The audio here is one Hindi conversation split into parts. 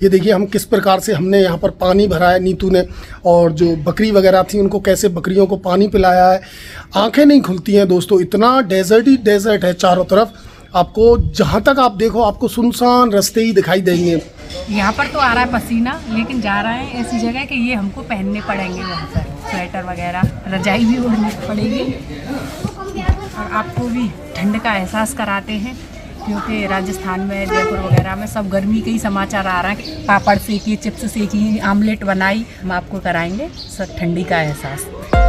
ये देखिए हम किस प्रकार से हमने यहाँ पर पानी भरा है नीतू ने, और जो बकरी वगैरह थी उनको कैसे बकरियों को पानी पिलाया है। आंखें नहीं खुलती हैं दोस्तों, इतना डेजर्ट ही डेजर्ट है चारों तरफ। आपको जहाँ तक आप देखो आपको सुनसान रास्ते ही दिखाई देंगे। यहाँ पर तो आ रहा है पसीना, लेकिन जा रहा है ऐसी जगह कि ये हमको पहनने पड़ेंगे वहाँ पर स्वेटर वगैरह, रजाई भी ओढ़नी पड़ेगी। और आपको भी ठंड का एहसास कराते हैं, क्योंकि राजस्थान में जयपुर वगैरह में सब गर्मी के ही समाचार आ रहा है। पापड़ सेकी, चिप्स सेकी, आमलेट बनाई, हम आपको कराएंगे सब ठंडी का एहसास।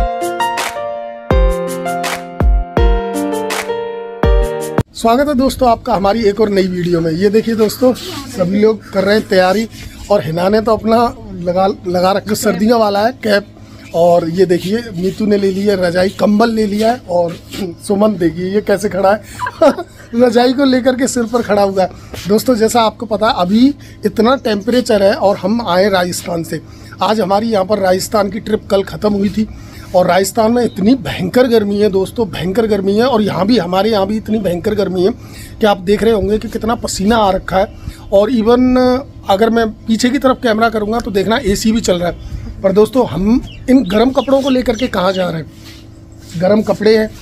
स्वागत है दोस्तों आपका हमारी एक और नई वीडियो में। ये देखिए दोस्तों सभी लोग कर रहे हैं तैयारी, और हिना ने तो अपना लगा रखा सर्दियों वाला है कैप, और ये देखिए नीतू ने ले लिया रजाई, कंबल ले लिया है, और सुमन देखिए ये कैसे खड़ा है रजाई को लेकर के सिर पर खड़ा हुआ है। दोस्तों जैसा आपको पता है अभी इतना टेम्परेचर है, और हम आए राजस्थान से। आज हमारी यहाँ पर राजस्थान की ट्रिप कल ख़त्म हुई थी, और राजस्थान में इतनी भयंकर गर्मी है दोस्तों, भयंकर गर्मी है। और यहाँ भी हमारे यहाँ भी इतनी भयंकर गर्मी है कि आप देख रहे होंगे कि कितना पसीना आ रखा है। और इवन अगर मैं पीछे की तरफ कैमरा करूँगा तो देखना एसी भी चल रहा है। पर दोस्तों हम इन गर्म कपड़ों को लेकर के कहाँ जा रहे हैं। गर्म कपड़े हैं,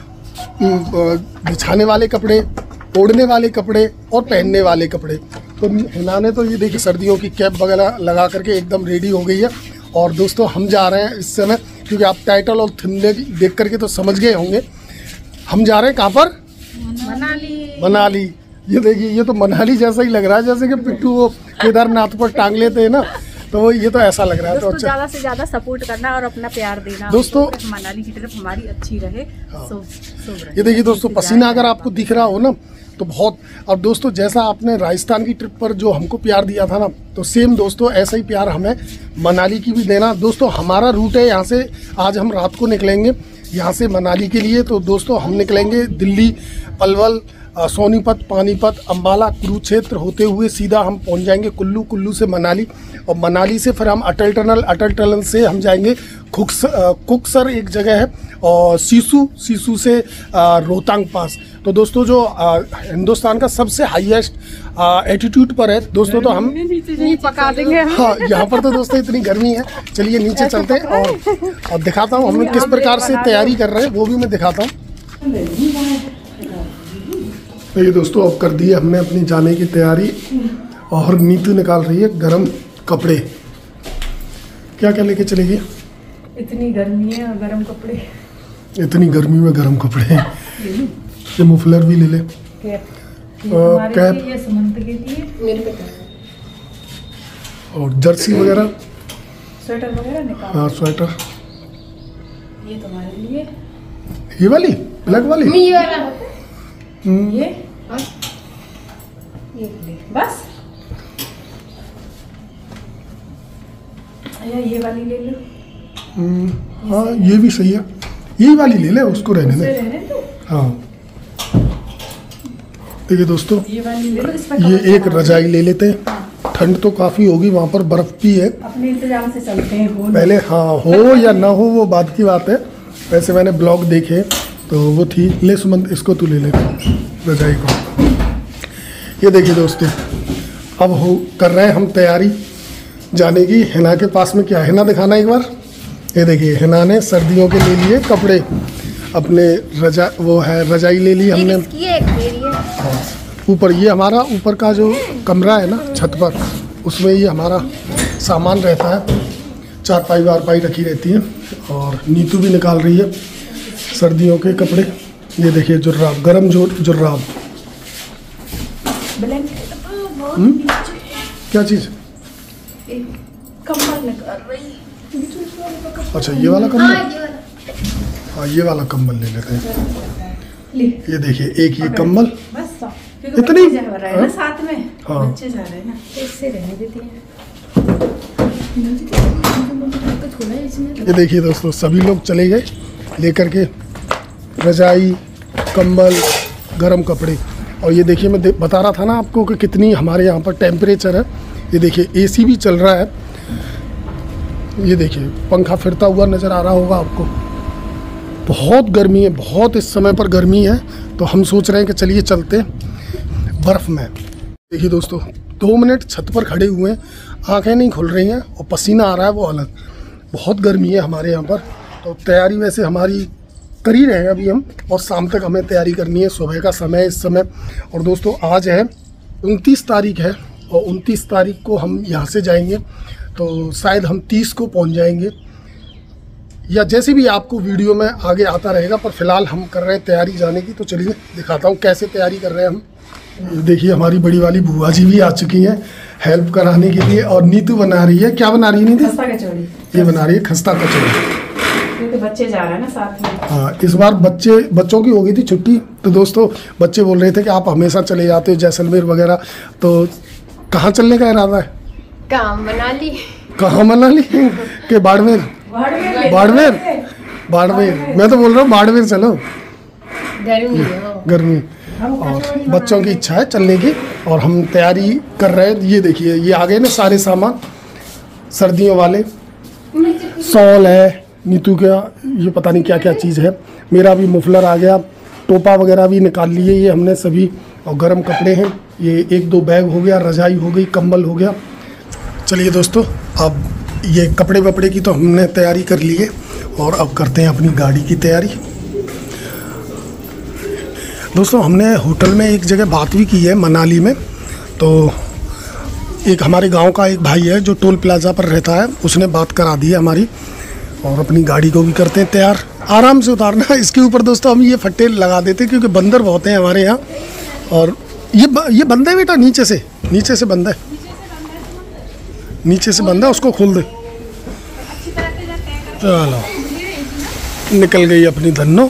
बिछाने वाले कपड़े, ओढ़ने वाले कपड़े और पहनने वाले कपड़े। तो हिना ने तो ये देखिए सर्दियों की कैप वगैरह लगा करके एकदम रेडी हो गई है। और दोस्तों हम जा रहे हैं इस समय, क्योंकि आप टाइटल और थंबनेल देख करके तो समझ गए होंगे, हम जा रहे हैं कहाँ पर, मनाली। ये देखिए ये तो मनाली जैसा ही लग रहा है, जैसे कि पिट्टू वो केदारनाथ पर टांग लेते हैं ना, तो ये तो ऐसा लग रहा है। तो अच्छा, ज़्यादा से ज़्यादा सपोर्ट करना और अपना प्यार देना दोस्तों। मनाली की ट्रिप हमारी अच्छी रहे। ये देखिए दोस्तों पसीना अगर आपको दिख रहा हो ना तो बहुत। और दोस्तों जैसा आपने राजस्थान की ट्रिप पर जो हमको प्यार दिया था ना, तो सेम दोस्तों ऐसा ही प्यार हमें मनाली की भी देना। दोस्तों हमारा रूट है यहाँ से, आज हम रात को निकलेंगे यहाँ से मनाली के लिए। तो दोस्तों हम निकलेंगे दिल्ली, पलवल, सोनीपत, पानीपत, अम्बाला, कुरुक्षेत्र होते हुए सीधा हम पहुंच जाएंगे कुल्लू, कुल्लू से मनाली, और मनाली से फिर हम अटल टनल से हम जाएंगे कुक्सर एक जगह है, और सीसू से रोहतांग पास। तो दोस्तों जो हिंदुस्तान का सबसे हाईएस्ट एल्टीट्यूड पर है दोस्तों, तो हम पका देंगे। हाँ यहाँ पर तो दोस्तों इतनी गर्मी है। चलिए नीचे चलते हैं और दिखाता हूँ हम किस प्रकार से तैयारी कर रहे हैं, वो भी मैं दिखाता हूँ। तो ये दोस्तों अब कर दी है हमने अपनी जाने की तैयारी, और नीतू निकाल रही है गरम कपड़े। क्या क्या लेके चलेगी? इतनी गर्मी है और गरम कपड़े, इतनी गर्मी में गरम कपड़े हैं। ये मुफलर भी ले ले, कैप, ये सुमंत के लिए मेरे पे, और जर्सी वगैरह, स्वेटर वगैरह निकाल। हाँ स्वेटर, ये तुम्हारे लिए, ये वाली ब्लैक वाली, ये वाला, ये ले बस। ये वाली ले लो। हाँ ये भी सही है, यही वाली ले ले, उसको रहने दे। हाँ देखिए दोस्तों ये एक रजाई ले लेते हैं। ठंड तो काफ़ी होगी, वहाँ पर बर्फ़ भी है। अपने इंतजाम से चलते हैं पहले, हाँ हो या ना हो वो बात की बात है। वैसे मैंने ब्लॉग देखे तो वो थी। ले सुमंत इसको तू ले ले रजाई को। ये देखिए दोस्तों अब हो कर रहे हैं हम तैयारी जाने की। हिना के पास में क्या है, हिना दिखाना एक बार। ये देखिए हिना ने सर्दियों के ले लिए कपड़े अपने, वो है रजाई ले ली हमने। ऊपर ये हमारा ऊपर का जो कमरा है ना छत पर, उसमें ये हमारा सामान रहता है, चारपाई वारपाई रखी रहती है। और नीतू भी निकाल रही है सर्दियों के कपड़े। ये देखिए जुर्राब, गरम जुर्राब। क्या चीज़? कंबल निकाल रही। अच्छा ये वाला कंबल, हाँ ये वाला कंबल ले लेते हैं। ये देखिए एक ये कंबल, इतनी साथ में, हाँ बच्चे जा रहे हैं ना, इससे रहने देती हैं। ये देखिए दोस्तों सभी लोग चले गए लेकर के रजाई, कंबल, गरम कपड़े। और ये देखिए मैं बता रहा था ना आपको कि कितनी हमारे यहाँ पर टेम्परेचर है। ये देखिए एसी भी चल रहा है, ये देखिए पंखा फिरता हुआ नज़र आ रहा होगा आपको। बहुत गर्मी है, बहुत इस समय पर गर्मी है। तो हम सोच रहे हैं कि चलिए चलते बर्फ़ में। देखिए दोस्तों 2 मिनट छत पर खड़े हुए हैं, आंखें नहीं खुल रही हैं और पसीना आ रहा है वो अलग। बहुत गर्मी है हमारे यहाँ पर। तो तैयारी वैसे हमारी कर ही रहे हैं अभी हम, और शाम तक हमें तैयारी करनी है। सुबह का समय इस समय। और दोस्तों आज है 29 तारीख है और 29 तारीख को हम यहाँ से जाएंगे, तो शायद हम 30 को पहुँच जाएंगे, या जैसे भी आपको वीडियो में आगे आता रहेगा। पर फिलहाल हम कर रहे हैं तैयारी जाने की। तो चलिए दिखाता हूँ कैसे तैयारी कर रहे हैं हम। देखिए हमारी बड़ी वाली बुआ जी भी आ चुकी हैं हेल्प कराने के लिए, और नीतू बना रही है। क्या बना रही है नीतू? खस्ता कचौड़ी। ये बना रही है खस्ता कचौड़ी, क्योंकि बच्चे जा रहे हैं ना साथ में। हाँ, इस बार बच्चों की हो गई थी छुट्टी। तो दोस्तों बच्चे बोल रहे थे कि आप हमेशा चले जाते हो जैसलमेर वगैरह, तो कहाँ चलने का इरादा है? कहाँ मनाली? कहाँ मनाली के बाड़मेर? बाड़मेर मैं तो बोल रहा हूँ बाड़मेर चलो, गर्मी। और बच्चों की इच्छा है चलने की और हम तैयारी कर रहे हैं। ये देखिए ये आ गए ना सारे सामान सर्दियों वाले। शॉल है नीतू का, ये पता नहीं क्या क्या चीज़ है। मेरा भी मुफलर आ गया, टोपा वगैरह भी निकाल लिए ये हमने सभी। और गर्म कपड़े हैं, ये 1-2 बैग हो गया, रजाई हो गई, कंबल हो गया। चलिए दोस्तों अब ये कपड़े वपड़े की तो हमने तैयारी कर ली है और अब करते हैं अपनी गाड़ी की तैयारी। दोस्तों हमने होटल में एक जगह बात भी की है मनाली में। तो एक हमारे गांव का एक भाई है जो टोल प्लाजा पर रहता है, उसने बात करा दी है हमारी। और अपनी गाड़ी को भी करते हैं तैयार, आराम से उतारना। इसके ऊपर दोस्तों हम ये फट्टे लगा देते हैं क्योंकि बंदर बहुत हैं हमारे यहाँ। और ये बंद है बेटा, नीचे से बंद है, नीचे से बंद है, उसको खोल दे। चलो निकल गई अपनी धन्नो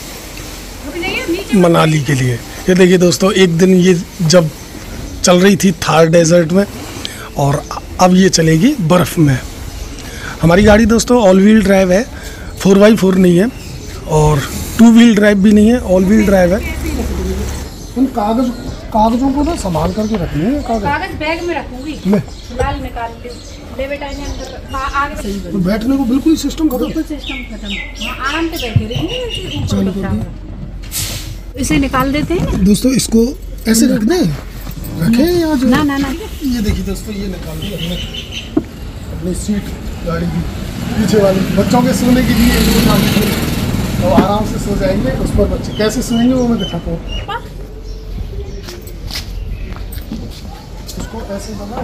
मनाली के लिए। ये देखिए दोस्तों एक दिन ये जब चल रही थी थार डेजर्ट में, और अब ये चलेगी बर्फ़ में। हमारी गाड़ी दोस्तों ऑल व्हील ड्राइव है, 4x4 नहीं है और 2 व्हील ड्राइव भी नहीं है, ऑल व्हील ड्राइव है। उन कागजों को ना संभाल करके रखनी है। कागज बैग में रखूंगी, फिलहाल निकाल ले बेटा इन्हें अंदर आगे। तो बैठने को बिल्कुल सिस्टम खत्म, आराम से बैठे रहेंगे। इसे निकाल देते हैं दोस्तों, इसको ऐसे रख दें, रखें या जो ना। ये देखिए दोस्तों ये निकाल दी हमने अपनी सीट गाड़ी की पीछे वाली, बच्चों के सोने के लिए निकाल दी। और आराम से सो जाएंगे उस पर। बच्चे कैसे सोएंगे वो मैं दिखाता हूँ। उसको ऐसे दबाएं,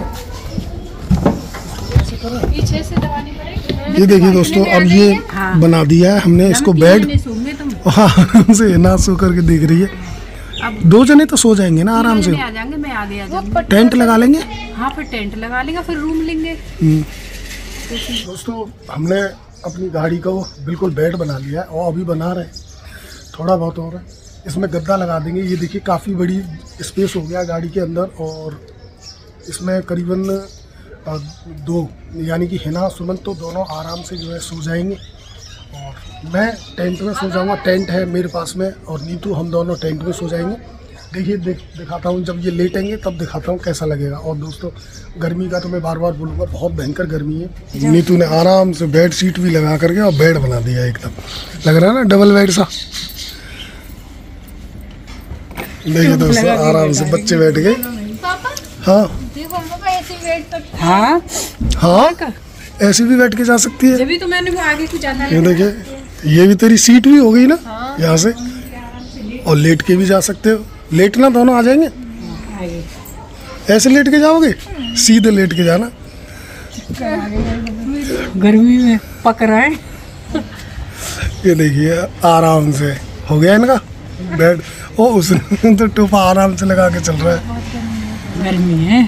ऐसे करें, पीछे से दबानी पड़ेगी। ये देखिए दोस्तों अब ये बना दिया है हमने इसको बेड। हाँ आराम से ना सो करके देख रही है। अब 2 जने तो सो जाएंगे ना आराम से। आ जाएंगे, मैं आगे आ जाऊंगी। टेंट लगा लेंगे। हाँ फिर टेंट लगा लेंगे, फिर रूम लेंगे। दोस्तों हमने अपनी गाड़ी को बिल्कुल बेड बना लिया है और अभी बना रहे हैं, थोड़ा बहुत और है। इसमें गद्दा लगा देंगे। ये देखिए काफ़ी बड़ी स्पेस हो गया गाड़ी के अंदर, और इसमें करीबन 2 यानी कि हिना सुमन तो दोनों आराम से जो है सो जाएंगे। और मैं टेंट में सो जाऊंगा, टेंट है मेरे पास में, और नीतू हम दोनों टेंट में सो जाएंगे। देखिए दिखाता हूँ जब ये लेटेंगे तब दिखाता हूँ कैसा लगेगा। और दोस्तों गर्मी का तो मैं बार बार बोलूँगा, बहुत भयंकर गर्मी है। नीतू ने आराम से बेड शीट भी लगा करके और बेड बना दिया एकदम, लग रहा है ना डबल बेड सा। देखिए दोस्तों आराम से बच्चे बैठ गए। हाँ ऐसे भी बैठ के जा सकती है। जब तो मैंने वो आगे को जाना है। ये देखिए ये भी तेरी सीट भी हो गई ना यहाँ से, और लेट के भी जा सकते हो। लेटना दोनों आ जाएंगे, ऐसे लेट के जाओगे, सीधे लेट के जाना। गर्मी में पक रहा है। ये देखिए आराम से हो गया इनका बेड। ओ उसने तो टोपा आराम से लगा के चल रहा है। गर्मी है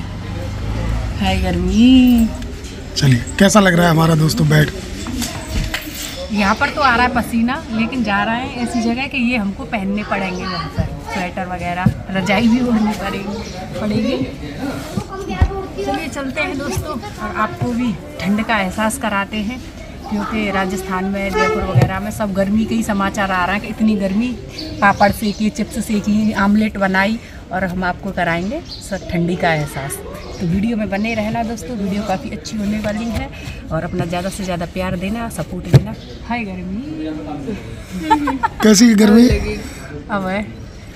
गर्मी। चलिए कैसा लग रहा है हमारा दोस्तों बेड? यहाँ पर तो आ रहा है पसीना, लेकिन जा रहा है ऐसी जगह कि ये हमको पहनने पड़ेंगे वहाँ पर, स्वेटर वगैरह, रजाई भी ओढ़नी पड़ेगी। चलिए चलते हैं दोस्तों, और आपको भी ठंड का एहसास कराते हैं, क्योंकि राजस्थान में जयपुर वगैरह में सब गर्मी के ही समाचार आ रहा है कि इतनी गर्मी, पापड़ सेकी, चिप्स सेकी, आमलेट बनाई, और हम आपको कराएंगे सब ठंडी का एहसास। तो वीडियो में बने रहना दोस्तों, वीडियो काफ़ी अच्छी होने वाली है, और अपना ज़्यादा से ज़्यादा प्यार देना, सपोर्ट देना। हाय गर्मी। कैसी गर्मी? अब है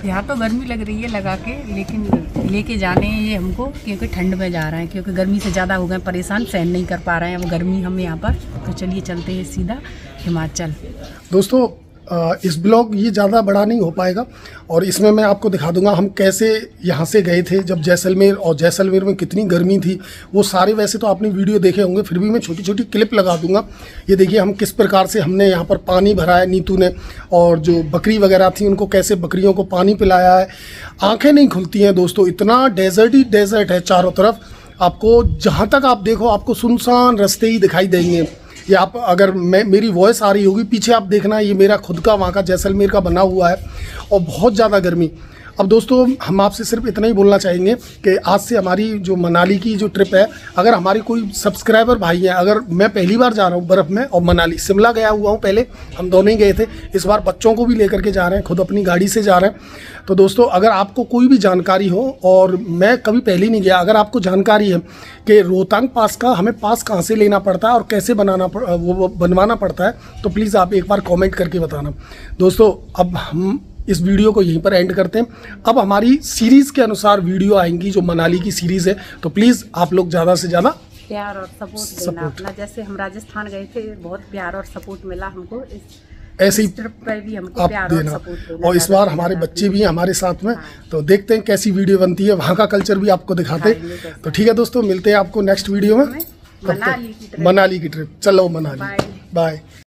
यहाँ तो गर्मी लग रही है लगा के, लेकिन लेके जाने ये हमको क्योंकि ठंड में जा रहे हैं, क्योंकि गर्मी से ज़्यादा हो गए परेशान, सहन नहीं कर पा रहे हैं अब गर्मी हम यहाँ पर। तो चलिए चलते हैं सीधा हिमाचल। दोस्तों इस ब्लॉग ये ज़्यादा बड़ा नहीं हो पाएगा और इसमें मैं आपको दिखा दूंगा हम कैसे यहाँ से गए थे जब जैसलमेर, और जैसलमेर में कितनी गर्मी थी वो सारे। वैसे तो आपने वीडियो देखे होंगे, फिर भी मैं छोटी छोटी क्लिप लगा दूंगा। ये देखिए हम किस प्रकार से हमने यहाँ पर पानी भरा है नीतू ने, और जो बकरी वगैरह थी उनको कैसे बकरियों को पानी पिलाया है। आँखें नहीं खुलती हैं दोस्तों, इतना डेजर्ट ही डेजर्ट है चारों तरफ। आपको जहाँ तक आप देखो आपको सुनसान रास्ते ही दिखाई देंगे। ये आप अगर मेरी वॉइस आ रही होगी पीछे, आप देखना ये मेरा खुद का वहाँ का जैसलमेर का बना हुआ है और बहुत ज़्यादा गर्मी। अब दोस्तों हम आपसे सिर्फ इतना ही बोलना चाहेंगे कि आज से हमारी जो मनाली की जो ट्रिप है, अगर हमारे कोई सब्सक्राइबर भाई हैं, अगर मैं पहली बार जा रहा हूँ बर्फ़ में, और मनाली शिमला गया हुआ हूँ पहले, हम दोनों ही गए थे, इस बार बच्चों को भी लेकर के जा रहे हैं, खुद अपनी गाड़ी से जा रहे हैं। तो दोस्तों अगर आपको कोई भी जानकारी हो, और मैं कभी पहले नहीं गया, अगर आपको जानकारी है कि रोहतांग पास का हमें पास कहाँ से लेना पड़ता है और कैसे वो बनवाना पड़ता है, तो प्लीज़ आप एक बार कॉमेंट करके बताना। दोस्तों अब हम इस वीडियो को यहीं पर एंड करते हैं। अब हमारी सीरीज़ के अनुसार वीडियो आएंगी जो मनाली की सीरीज़ है, तो प्लीज़ आप लोग ज़्यादा से ज़्यादा प्यार और सपोर्ट देना अपना। जैसे हम राजस्थान गए थे, बहुत प्यार और सपोर्ट मिला हमको, ऐसे ही ट्रिप पर भी हमको आप प्यार देना। और सपोर्ट देना। और इस बार हमारे बच्चे भी हैं हमारे साथ में, तो देखते हैं कैसी वीडियो बनती है, वहाँ का कल्चर भी आपको दिखाते हैं। तो ठीक है दोस्तों, मिलते हैं आपको नेक्स्ट वीडियो में। मनाली की ट्रिप। मनाली की ट्रिप, चलो मनाली, बाय।